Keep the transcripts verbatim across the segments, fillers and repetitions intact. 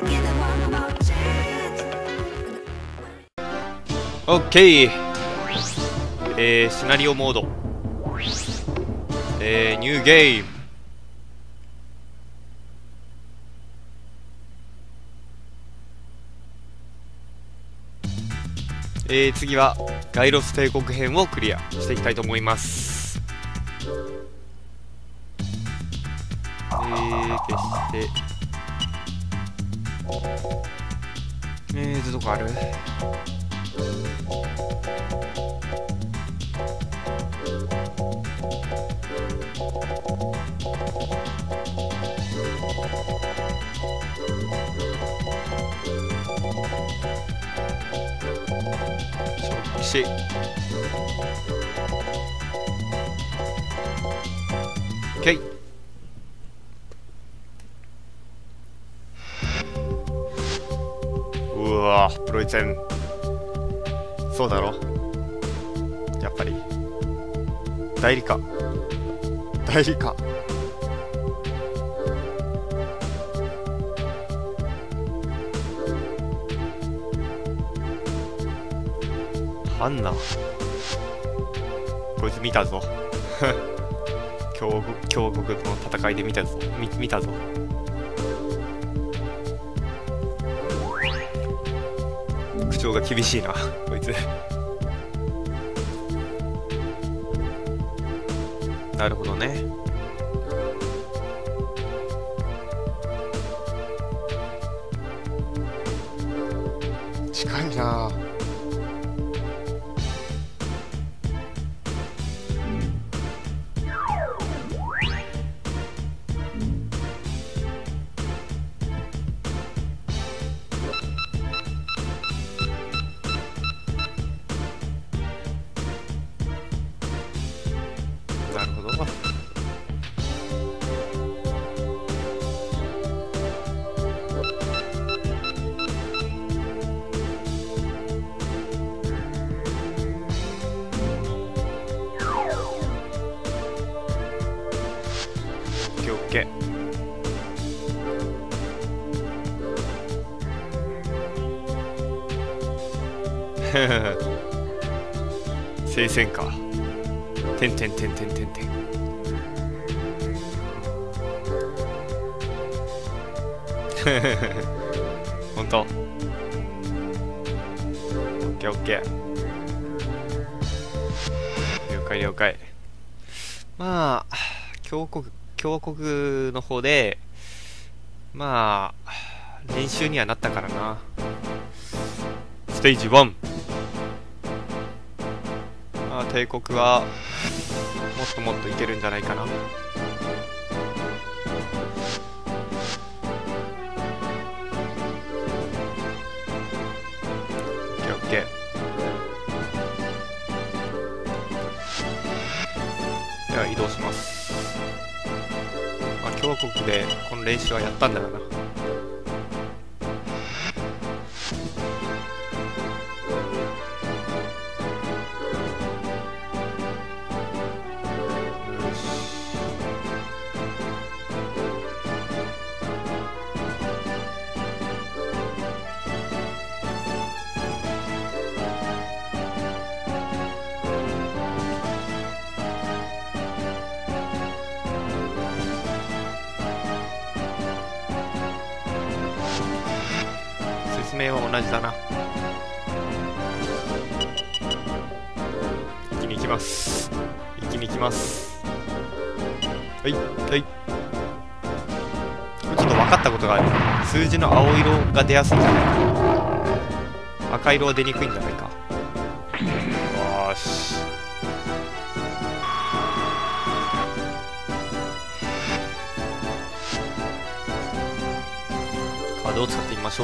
オッケー。えー、シナリオモード。えー、ニューゲーム。えー、次はガイロス帝国編をクリアしていきたいと思います。えー、消して。えーと、どこある？触手。OK。うわー、プロイツェン。そうだろ、やっぱり代理か代理かハンナ、こいつ見たぞ強国強国の戦いで見たぞ、見見たぞ。口調が厳しいなこいつなるほどね。近いなぁ。なるほど。オッケーオッケー。聖戦か。てんてんてんてんてんてん。ほんと。オッケーオッケー。了解了解。まあ強国強国の方でまあ練習にはなったからな。ステージワン。まあ帝国はもっともっといけるんじゃないかな。オッケーオッケー。では移動します。まあ共和国でこの練習はやったんだよな。説明は同じだな。一気に行きます。一気に行きます。はいはい。これちょっと分かったことがある。数字の青色が出やすいんじゃないか。赤色は出にくいんじゃないか。よーし。カードを使ってみましょう。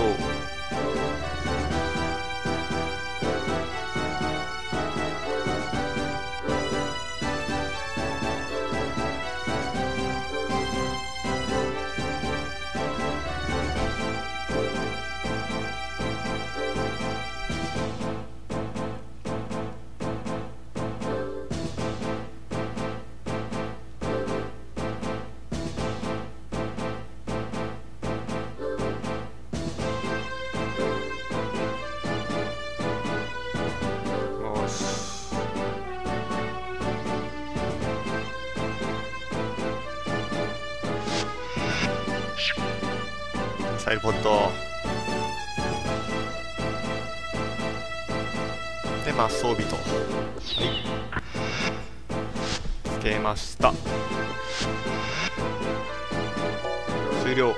サイルポットで、まあ装備と、はい、つけました。終了。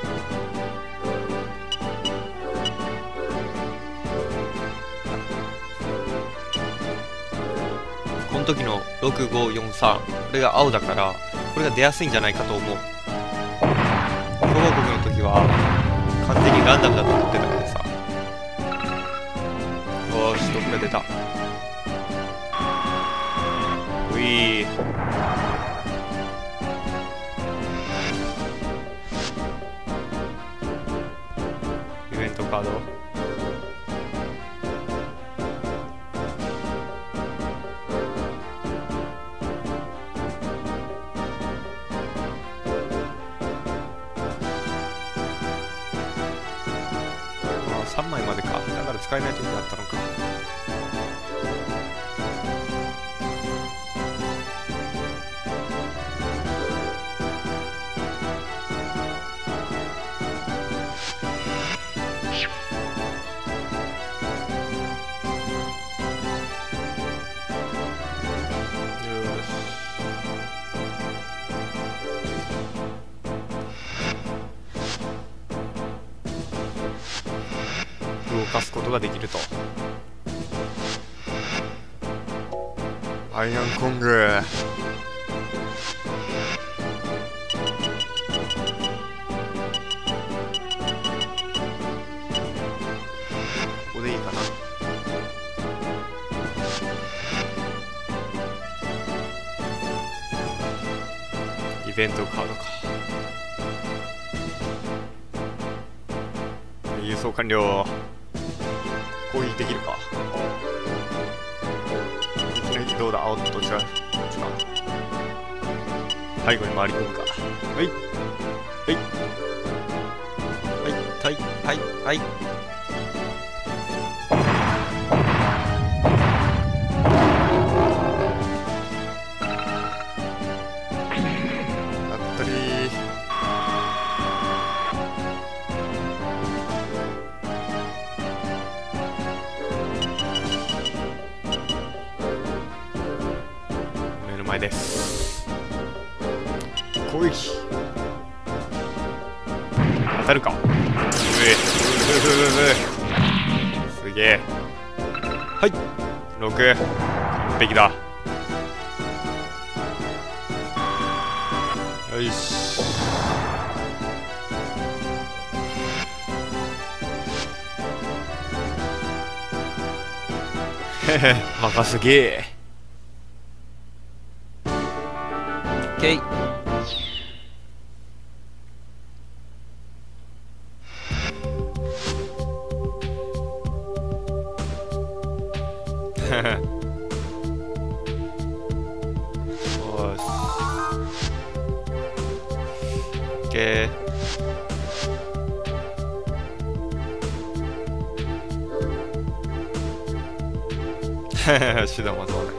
この時のろくごよんさん、これが青だからこれが出やすいんじゃないかと思う。共和国の時は完全にランダムだと思ってたからさ。よーし、どっか出た。ういー、イベントカード、さんまいまでか。だから使えない時があったのか。動かすことができると。アイアンコング、ここでいいかな。イベントカードか。輸送完了。攻撃できるか。いきなりどうだ。おっと、違う。こっちか。背後に回り込むか。はいはいはいはいはいはい。あったりー。前です。攻撃当たるか。うえすげえ。はいろく、完璧だ。よし、へへ、任すげえ。オッケー。よし、オッケー。手段はそうね。